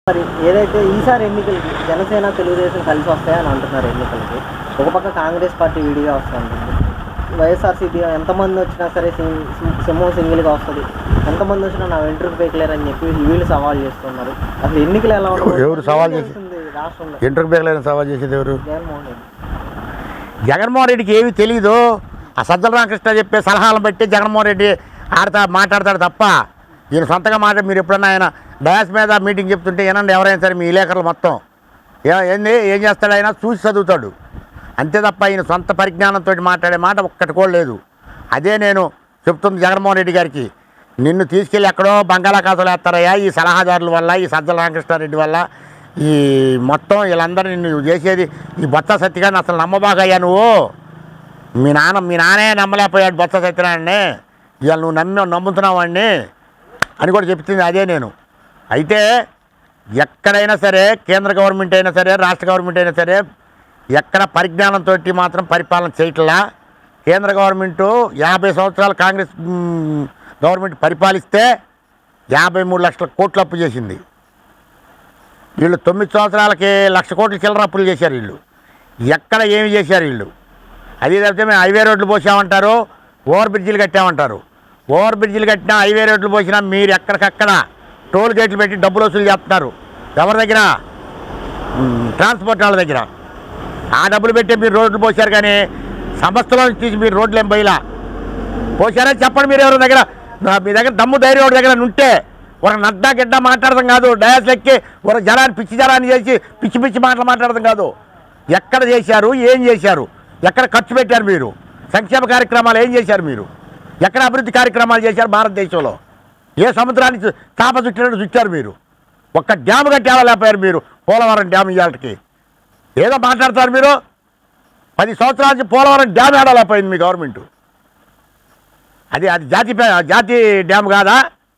మరి ఏదైతే ఈసారి ఎన్నికలకి జనసేన తెలుగుదేశం కలిసి వస్తాయని అంటున్నారు. ఎన్నికలకి ఒక పక్క కాంగ్రెస్ పార్టీ విడిగా వస్తుంది, వైఎస్ఆర్సీపీ ఎంతమంది వచ్చినా సరే సింహం సింగిల్గా వస్తుంది, ఎంతమంది వచ్చినా నా వెంట్రుకు పేకలేరు అని చెప్పి వీళ్ళు సవాల్ చేస్తున్నారు. అసలు ఎన్నికలు ఎలా ఉంటుంది? ఎవరు సవాల్ చేస్తుంది? రాష్ట్రంలో వెంట్రుకు పేకలేరని సవాల్ చేసేది ఎవరు? జగన్మోహన్ రెడ్డి. జగన్మోహన్ రెడ్డికి ఏమీ తెలియదు. ఆ సజ్జల రామకృష్ణ చెప్పే సలహాలను బట్టి జగన్మోహన్ రెడ్డి మాట్లాడతాడు తప్ప ఈయన సొంతగా మీరు ఎప్పుడన్నా ఆయన డయాస్ మీద మీటింగ్ చెప్తుంటే ఏనండి ఎవరైనా సరే మీ విలేకరులు మొత్తం ఏం చేస్తాడు, ఆయన చూసి చదువుతాడు అంతే తప్ప ఈయన సొంత పరిజ్ఞానంతో మాట్లాడే మాట ఒక్కటి కూడా లేదు. అదే నేను చెప్తుంది జగన్మోహన్ రెడ్డి గారికి, నిన్ను తీసుకెళ్ళి ఎక్కడో బంగాళాఖాతంలో వేస్తారయ్యా ఈ సలహాదారుల వల్ల, ఈ సజ్జల రామకృష్ణారెడ్డి వల్ల, ఈ మొత్తం వీళ్ళందరూ నిన్ను చేసేది ఈ బొత్స సత్యగారిని అసలు నమ్మబాగయ్యా నువ్వు. మీ నాన్నే నమ్మలేకపోయాడు బొత్స సత్యనారాయణని, ఇవాళ నువ్వు నమ్ముతున్నావు వాడిని అని కూడా చెప్తుంది అదే నేను. అయితే ఎక్కడైనా సరే కేంద్ర గవర్నమెంట్ అయినా సరే రాష్ట్ర గవర్నమెంట్ అయినా సరే ఎక్కడ పరిజ్ఞానంతో మాత్రం పరిపాలన చేయట్లా. కేంద్ర గవర్నమెంటు 50 సంవత్సరాలు కాంగ్రెస్ గవర్నమెంట్ పరిపాలిస్తే 53 లక్షల కోట్లు అప్పు చేసింది. వీళ్ళు 9 సంవత్సరాలకి 1,00,000 కోట్లు చిల్లర అప్పులు చేశారు. వీళ్ళు ఎక్కడ ఏమి చేశారు వీళ్ళు? అది తప్పితే మేము హైవే రోడ్లు పోసామంటారు, ఓవర్ బ్రిడ్జిలు కట్టామంటారు. ఓవర్ బ్రిడ్జిలు కట్టినా హైవే రోడ్లు పోసినా మీరు ఎక్కడికక్కడ టోల్ గేట్లు పెట్టి డబ్బులు వసూలు చేస్తున్నారు. ఎవరి దగ్గర? ట్రాన్స్పోర్ట్ వాళ్ళ దగ్గర. ఆ డబ్బులు పెట్టి మీరు రోడ్లు పోసారు, కానీ సంస్థలో తీసి మీరు రోడ్లు ఏం పోయిలా పోసారని చెప్పండి. మీరు ఎవరి దగ్గర మీ దగ్గర దమ్ము ధైర్యం ఒకటి దగ్గర ఉంటే ఒక నడ్డా గిడ్డ మాట్లాడడం కాదు, డయాస్ ఎక్కి ఒక జనాన్ని పిచ్చి జనాన్ని చేసి పిచ్చి పిచ్చి మాటలు మాట్లాడడం కాదు. ఎక్కడ చేశారు, ఏం చేశారు, ఎక్కడ ఖర్చు పెట్టారు, మీరు సంక్షేమ కార్యక్రమాలు ఏం చేశారు, మీరు ఎక్కడ అభివృద్ధి కార్యక్రమాలు చేశారు భారతదేశంలో? ఏ సముద్రాన్ని చాప చుట్టినట్టు చుట్టారు మీరు? ఒక్క డ్యాము కట్టేవాలేకపోయారు మీరు. పోలవరం డ్యామ్ ఇవాళకి ఏదో మాట్లాడతారు మీరు. 10 సంవత్సరాల నుంచి పోలవరం డ్యామ్ ఏడాలేకపోయింది మీ గవర్నమెంటు. అది జాతి డ్యామ్ కాదా?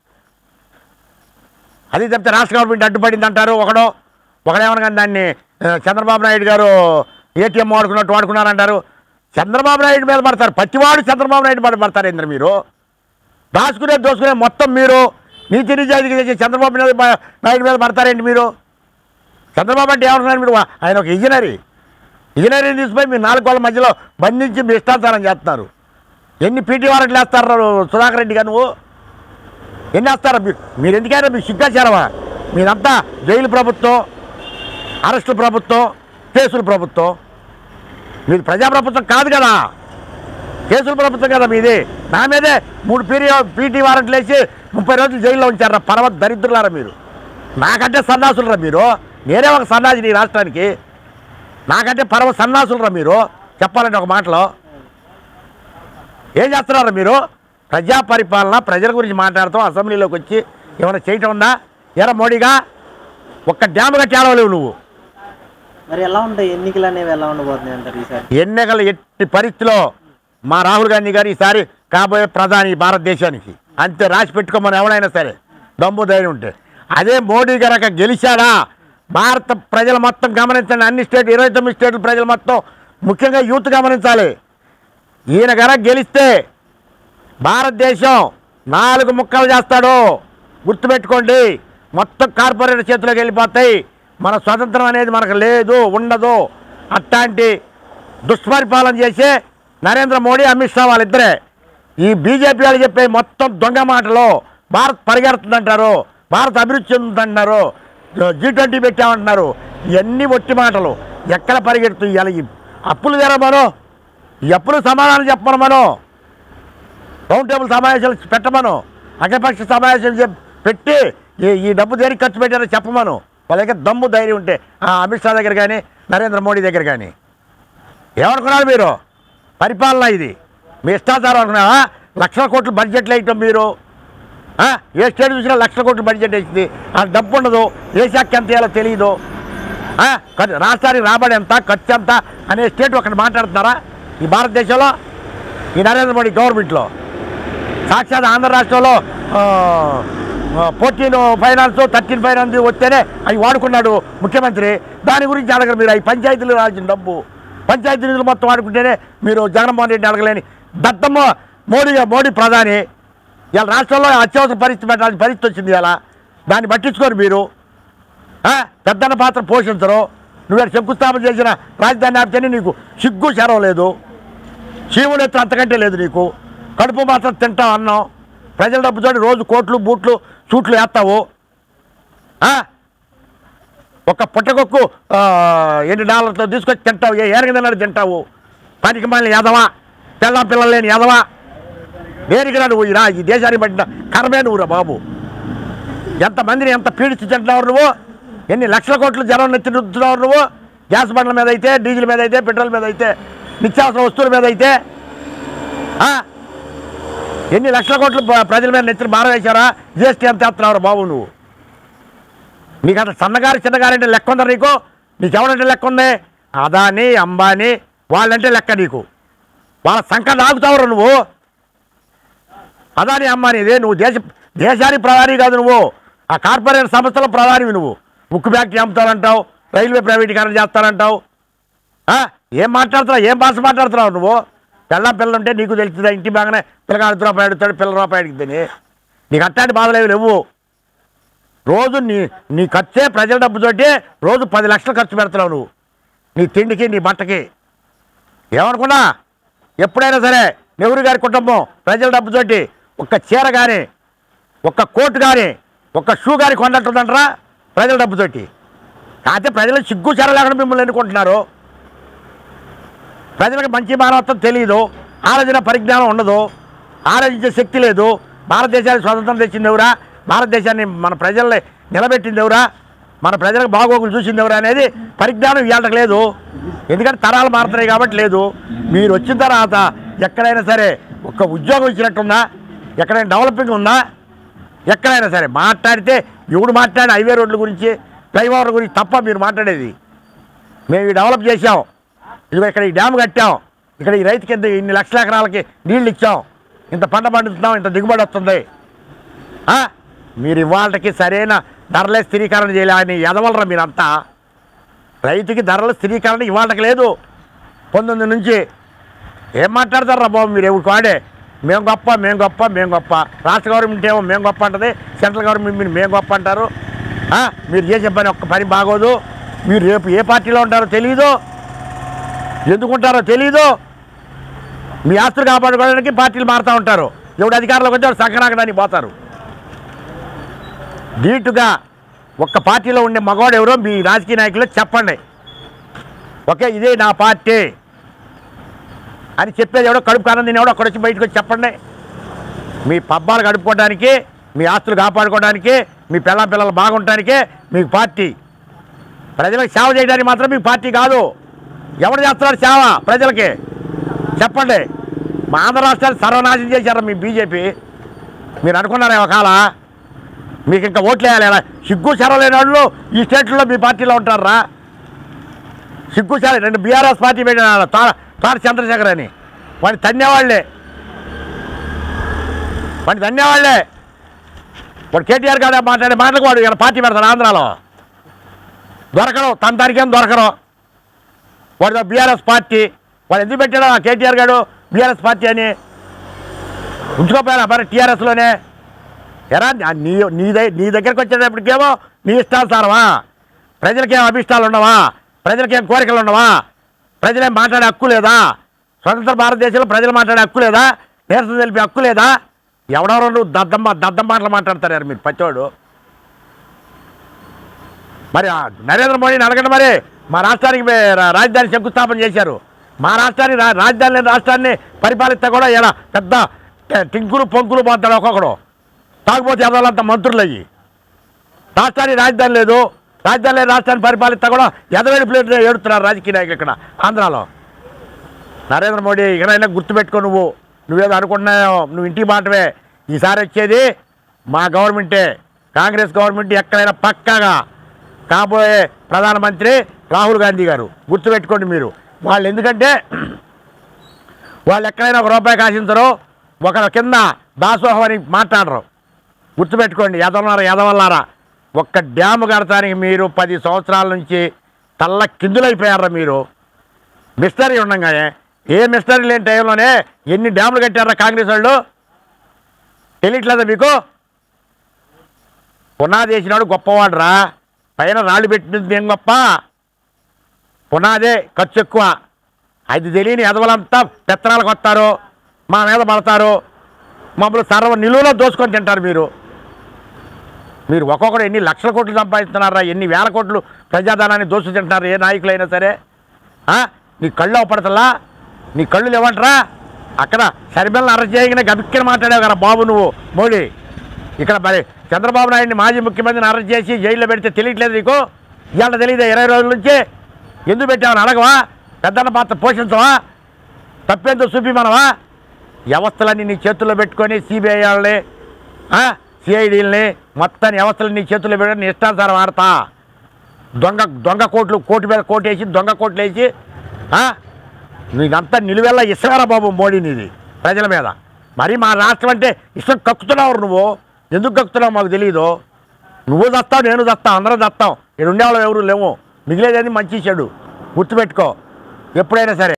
అది చెప్తే రాష్ట్ర గవర్నమెంట్ అడ్డుపడింది అంటారు. ఒకడేమన్నా కానీ దాన్ని చంద్రబాబు నాయుడు గారు ఏటీఎం వాడుకున్నట్టు వాడుకున్నారంటారు. చంద్రబాబు నాయుడు మీద పడతారు, ప్రతివాడు చంద్రబాబు నాయుడు మీద పడతారు. ఏంద్ర మీరు దోసుకునే మొత్తం మీరు నీతి నిజాయితీగా చేసే చంద్రబాబు నాయుడు మీద పడతారేంటి మీరు? చంద్రబాబు అంటే ఏమనుకున్నారు మీరు? ఆయన ఒక ఇంజనీరింగ్ తీసుకుపోయి మీరు 4 కోళ్ళ మధ్యలో బంధించి మీ ఇష్టాచారం చేస్తున్నారు. ఎన్ని పీటీ వారెంట్లు వేస్తారు సుధాకర్ రెడ్డి గారు? నువ్వు ఎన్ని వేస్తారా మీరు? ఎందుకైనా మీకు సిగ్గాచారమా? మీరంతా జైలు ప్రభుత్వం, అరెస్టు ప్రభుత్వం, కేసుల ప్రభుత్వం. మీది ప్రజాప్రభుత్వం కాదు కదా, కేసుల ప్రభుత్వం కదా మీది. నా మీదే 3 పీటీ వారెంట్లు వేసి 30 రోజులు జైల్లో ఉంచారా పరమ దరిద్రులారా మీరు. నాకంటే సన్నాసులరా మీరు. నేనే ఒక సన్నాసిని ఈ రాష్ట్రానికి. నాకంటే పరమ సన్నాసులరా మీరు. చెప్పాలంటే ఒక మాటలో ఏం చేస్తున్నారా మీరు? ప్రజా పరిపాలన, ప్రజల గురించి మాట్లాడతాం. అసెంబ్లీలోకి వచ్చి ఏమైనా చేయటం ఉందా? ఎరా మోడీగా ఒక్క డ్యామ్ కట్టి ఆడవలేవు నువ్వు. మరి ఎలా ఉంటాయి ఎన్నికలు అనేవి? ఎలా ఉండబోతున్నాయి అంటారు ఈసారి? ఎన్నికలు ఎట్టి పరిస్థితిలో మా రాహుల్ గాంధీ గారు ఈసారి కాబోయే ప్రధాని భారతదేశానికి. అంతే రాసి పెట్టుకోమని ఎవరైనా సరే దమ్ము ధైర్యం ఉంటే. అదే మోడీ గారు గెలిచాడా భారత ప్రజలు మొత్తం గమనించండి. అన్ని స్టేట్లు 29 స్టేట్ల ప్రజలు మొత్తం, ముఖ్యంగా యూత్ గమనించాలి. ఈయన గారు గెలిస్తే భారతదేశం 4 ముక్కలు చేస్తాడు. గుర్తుపెట్టుకోండి. మొత్తం కార్పొరేట్ చేతిలోకి వెళ్ళిపోతాయి. మన స్వతంత్రం అనేది మనకు లేదు, ఉండదు. అట్లాంటి దుష్పరిపాలన చేసే నరేంద్ర మోడీ, అమిత్ షా వాళ్ళిద్దరే. ఈ బీజేపీ వాళ్ళు చెప్పే మొత్తం దొంగ మాటలు, భారత్ పరిగెడుతుందంటారు, భారత్ అభివృద్ధి చెందుతుందంటున్నారు, G20 పెట్టామంటున్నారు. ఇవన్నీ ఒట్టి మాటలు. ఎక్కడ పరిగెడుతుంది? ఇలా అప్పులు తెరమను, ఈ అప్పులు సమాధానం చెప్పమను, మనం రౌండ్ టేబుల్ సమావేశాలు పెట్టమను, అఖిలపక్ష సమావేశాలు పెట్టి ఈ డబ్బు దేనికి ఖర్చు పెట్టారో చెప్పమను. వాళ్ళ దగ్గర దమ్ము ధైర్యం ఉంటే అమిత్ షా దగ్గర కానీ నరేంద్ర మోడీ దగ్గర కానీ. ఏమనుకున్నారు మీరు? పరిపాలన ఇది మీ ఇష్టాచారం అనుకున్నావా? 1,00,000 కోట్లు బడ్జెట్లు వేయటం మీరు. ఏ స్టేట్ చూసినా 1,00,000 కోట్లు బడ్జెట్ వేసింది. ఆ డబ్బు ఉండదు, ఏ శాఖ ఎంత వేయాలో తెలియదు. రాష్ట్రానికి రాబడి ఎంత, ఖర్చు ఎంత అనే స్టేట్ ఒకటి మాట్లాడుతున్నారా ఈ భారతదేశంలో? ఈ నరేంద్ర మోడీ గవర్నమెంట్లో సాక్షాత్ ఆంధ్ర రాష్ట్రంలో 14 ఫైనాన్స్ 13 ఫైనాన్స్ వస్తేనే అవి వాడుకున్నాడు ముఖ్యమంత్రి. దాని గురించి అడగరు మీరు. అవి పంచాయతీలు రాసిన డబ్బు, పంచాయతీ నిధులు మొత్తం వాడుకుంటేనే మీరు జగన్మోహన్ రెడ్డిని అడగలేని దత్తమ్మ మోడీ ప్రధాని. ఇలా రాష్ట్రంలో అత్యవసర పరిస్థితి పెట్టాల్సిన పరిస్థితి వచ్చింది. ఇలా దాన్ని పట్టించుకోరు మీరు. పెద్దన్న పాత్ర పోషించరు. నువ్వు శంకుస్థాపన చేసిన రాజధాని ఆపితేనే నీకు సిగ్గు శరం లేదు, చీవులు ఎత్తు అంతకంటే లేదు నీకు. కడుపు మాత్రం తింటావు అన్నాం. ప్రజల డబ్బుతో రోజు కోట్లు బూట్లు సూట్లు వేస్తావు. ఒక పుట్టకొక్కు $8 తీసుకొచ్చి తింటావు. ఏరగదన్నాడు తింటావు. పనికి మళ్ళీ ఎదవా, పిల్లలు లేని ఎదవా. దేనికి నువ్వు ఈ దేశానికి పట్టిన కర్మే నువ్వురా బాబు. ఎంతమందిని ఎంత పీడించి తింటున్నావు నువ్వు. ఎన్ని లక్షల కోట్లు జనం నెత్తి రుద్దుతున్నావు నువ్వు. గ్యాస్ బండ్ల మీద అయితే, డీజిల్ మీద అయితే, పెట్రోల్ మీద అయితే, నిత్యావసర వస్తువుల మీద అయితే ఎన్ని లక్షల కోట్లు ప్రజల మీద నెత్తిని మారవేశారా. జిఎస్టీ ఎంత వేస్తున్నావు బాబు నువ్వు. నీకు అంత సన్నగారు చిన్నగారు అంటే లెక్క ఉందా నీకు? నీకెవరంటే లెక్క ఉంది? అదాని అంబానీ వాళ్ళంటే లెక్క నీకు. వాళ్ళ సంఖ్య ఆగుతావురా నువ్వు. అదాని అంబానీ ఇదే నువ్వు దేశానికి ప్రధాని కాదు నువ్వు. ఆ కార్పొరేట్ సంస్థల ప్రధానివి నువ్వు. ఉక్కు ఫ్యాక్టరీ అమ్ముతానంటావు, రైల్వే ప్రైవేటీకరణ చేస్తానంటావు. ఏం మాట్లాడుతున్నావు? ఏం భాష మాట్లాడుతున్నావు నువ్వు? పిల్లలు ఉంటే నీకు తెలుస్తుందా? ఇంటి బాగానే పిల్లగాడు రూపాయి అడుగుతాడు, $1 అడిగితేనే. నీకు అట్లాంటి బాధలేవి లేవు. రోజు నీ ఖర్చే ప్రజల డబ్బుతోటి రోజు 10 లక్షలు ఖర్చు పెడుతున్నావు నువ్వు నీ తిండికి నీ బట్టకి. ఏమనుకున్నా ఎప్పుడైనా సరే నెహ్రూ గారి కుటుంబం ప్రజల డబ్బుతోటి ఒక్క చీర కానీ, ఒక్క కోటు కానీ, ఒక్క షూ కానీ కొన్నట్టుందంటారా ప్రజల డబ్బుతోటి? కాకపోతే ప్రజలు సిగ్గు చీర లేకుండా మిమ్మల్ని ఎన్నుకుంటున్నారు. ప్రజలకు మంచి మానవత్వం తెలియదు, ఆలోచన పరిజ్ఞానం ఉండదు, ఆలోచించే శక్తి లేదు. భారతదేశానికి స్వతంత్రం తెచ్చింది ఎవరా? భారతదేశాన్ని మన ప్రజల్ని నిలబెట్టింది ఎవరా? మన ప్రజలకు బాగోగులు చూసింది ఎవరా అనేది పరిజ్ఞానం ఇవాళకి లేదు. ఎందుకంటే తరాలు మారుతున్నాయి కాబట్టి లేదు. మీరు వచ్చిన తర్వాత ఎక్కడైనా సరే ఒక్క ఉద్యోగం ఇచ్చినట్టుందా? ఎక్కడైనా డెవలపింగ్ ఉందా? ఎక్కడైనా సరే మాట్లాడితే ఎవడు మాట్లాడి హైవే రోడ్ల గురించి, ఫ్లైఓవర్ల గురించి తప్ప మీరు మాట్లాడేది. మేము ఈ డెవలప్ చేసాం, ఇదిగో ఇక్కడ ఈ డ్యామ్ కట్టాం, ఇక్కడ ఈ రైతు కింద ఇన్ని లక్షల ఎకరాలకి నీళ్ళు ఇచ్చాం, ఇంత పంట పండుతున్నాం, ఇంత దిగుబడి వస్తుంది. మీరు ఇవాళకి సరైన ధరలే స్థిరీకరణ చేయాలని ఎదవలరా మీరంతా. రైతుకి ధరల స్థిరీకరణ ఇవాళకి లేదు. 19 నుంచి ఏం మాట్లాడతారా బాబు మీరు? ఎవరు కాడే మేము గొప్ప, మేము గొప్ప, మేము గొప్ప. రాష్ట్ర గవర్నమెంట్ ఏమో మేము గొప్ప అంటుంది, సెంట్రల్ గవర్నమెంట్ మేము గొప్ప అంటారు. మీరు చేసే పని ఒక్క పని బాగోదు. మీరు రేపు ఏ పార్టీలో ఉంటారో తెలీదు, ఎందుకుంటారో తెలీదు. మీ ఆస్తులు కాపాడుకోవడానికి పార్టీలు మారుతూ ఉంటారు. ఎవడు అధికారంలోకి వచ్చి వాడు సంకనాకడానికి పోతారు. ధీటుగా ఒక్క పార్టీలో ఉండే మగవాడు ఎవరో మీ రాజకీయ నాయకులు చెప్పండి. ఓకే ఇదే నా పార్టీ అని చెప్పేది ఎవడో, కడుపు కానందిని ఎవడో అక్కడ వచ్చి బయటకు వచ్చి చెప్పండి. మీ పబ్బాలు గడుపుకోవడానికి, మీ ఆస్తులు కాపాడుకోవడానికి, మీ పిల్లలు బాగుండటానికే మీకు పార్టీ. ప్రజలకు సేవ చేయడానికి మాత్రం మీకు పార్టీ కాదు. ఎవరు చేస్తున్నారు సేవ ప్రజలకి చెప్పండి. మా ఆంధ్ర రాష్ట్రాన్ని సర్వనాశనం చేశారా మీ బీజేపీ? మీరు అనుకున్నారా ఒకవేళ మీకు ఇంకా ఓట్లు వేయాలి? సిగ్గు చెర లేని వాళ్ళు ఈ స్టేట్లో మీ పార్టీలో ఉంటారా? సిగ్గు చెర 2 బీఆర్ఎస్ పార్టీ పెట్టిన తార చంద్రశేఖర్ అని వాడిని ధన్యవాళ్లే, వాడు కేటీఆర్ గారు మాట్లాడే మాటలకు వాడు ఇలా పార్టీ పెడతాడు. ఆంధ్రాలో దొరకరు, తన దానికేం దొరకరు. వాడు బీఆర్ఎస్ పార్టీ. వాడు ఎందుకు పెట్టాడు ఆ కేటీఆర్ గారు బీఆర్ఎస్ పార్టీ అని? ఉంచుకోపోయారా మరి టీఆర్ఎస్లోనే? ఎరా నీ దగ్గరకు వచ్చేటప్పటికేమో నీ ఇష్టానుసారమా? ప్రజలకేం అభిష్టాలు ఉండవా? ప్రజలకేం కోరికలు ఉండవా? ప్రజలేం మాట్లాడే హక్కు లేదా? స్వతంత్ర భారతదేశంలో ప్రజలు మాట్లాడే హక్కు లేదా? నిరసన తెలిపే హక్కు లేదా? ఎవడెవరో నువ్వు దద్దం మాటలు మాట్లాడతారు మీరు పచ్చోడు. మరి నరేంద్ర మోడీని అడగండి. మరి మా రాష్ట్రానికి రాజధాని శంకుస్థాపన చేశారు. మా రాష్ట్రానికి రాజధాని లేని రాష్ట్రాన్ని పరిపాలిస్తా కూడా ఇలా పెద్ద టింకులు పొంకులు పోతాడు ఒక్కొక్కడు. తాకపోతే ఎదవాలంతా మంత్రులు అయ్యి. రాష్ట్రానికి రాజధాని లేదు, రాజధాని లేని రాష్ట్రాన్ని పరిపాలిస్తా కూడా ఎదవేడి ప్లేట్లు ఏడుతున్నారు రాజకీయ నాయకులు ఇక్కడ ఆంధ్రాలో. నరేంద్ర మోడీ ఇకనైనా గుర్తుపెట్టుకో. నువ్వేదో అనుకుంటున్నావు, నువ్వు ఇంటికి మాటవే. ఈసారి వచ్చేది మా గవర్నమెంటే, కాంగ్రెస్ గవర్నమెంట్. ఎక్కడైనా పక్కాగా కాబోయే ప్రధానమంత్రి రాహుల్ గాంధీ గారు. గుర్తుపెట్టుకోండి మీరు. వాళ్ళు ఎందుకంటే వాళ్ళు ఎక్కడైనా ₹1 కాసించరు, ఒకరి కింద దాసోహం అని మాట్లాడరు. గుర్తుపెట్టుకోండి ఎదవల్లారా. ఒక్క డ్యాము కడతానికి మీరు 10 సంవత్సరాల నుంచి తల్ల కిందులైపోయారా మీరు. మిస్టరీ ఉండగానే ఏ మిస్టరీ లేని టైంలోనే ఎన్ని డ్యాములు కట్టారా కాంగ్రెస్ వాళ్ళు? తెలియట్లేదా మీకు? పునాది వేసినాడు గొప్పవాడు రా, పైన రాళ్ళు పెట్టింది ఏం గొప్ప, పునాదే ఖర్చు ఎక్కువ. అది తెలియని ఎదవలంతా పెత్తనాలకు వస్తారు, మా మీద పడతారు, మమ్మల్ని సర్వ నిలువలో దోసుకొని తింటారు. మీరు ఒక్కొక్కరు ఎన్ని లక్షల కోట్లు సంపాదిస్తున్నారా, ఎన్ని వేల కోట్లు ప్రజాధనాన్ని దోసు తింటున్నారు ఏ నాయకులైనా సరే. నీ కళ్ళు అవపడతలా, నీ కళ్ళు లేవంటరా. అక్కడ సరిబెల్లని అరెస్ట్ చేయగానే గబిక్కిన మాట్లాడావు కదా బాబు నువ్వు మోడీ. ఇక్కడ మరి చంద్రబాబు నాయుడిని మాజీ ముఖ్యమంత్రిని అరెస్ట్ చేసి జైల్లో పెడితే తెలియట్లేదు నీకు? ఇవాళ తెలియదా 20 రోజుల నుంచి? ఎందుకు పెట్టామని అడగవా? పెద్దన్న పాత్ర పోషించవా? తప్పేందో చూపిమనవా? వ్యవస్థలన్నీ నీ చేతుల్లో పెట్టుకొని సిబిఐ వాళ్ళని సిఐడీలని మొత్తాన్ని వ్యవస్థలు నీ చేతుల్లో పెట్టుకొని ఇష్టానుసారం ఆడతా. దొంగ కోట్లు, కోటి మీద కోటు వేసి దొంగ కోట్లు వేసి నీదంతా నిలువెల్లా ఇస్తారా బాబు మోడీ నీది ప్రజల మీద. మరి మా రాష్ట్రం అంటే ఇష్టం కక్కుతున్నావు నువ్వు. ఎందుకు కక్కుతున్నావు మాకు తెలియదు. నువ్వు దస్తావు, నేను దస్తావు, అందరం దస్తాం. ఇక్కడ ఉండేవాళ్ళు ఎవరు లేవు. మిగిలేదని మంచి చెడు గుర్తుపెట్టుకో ఎప్పుడైనా సరే.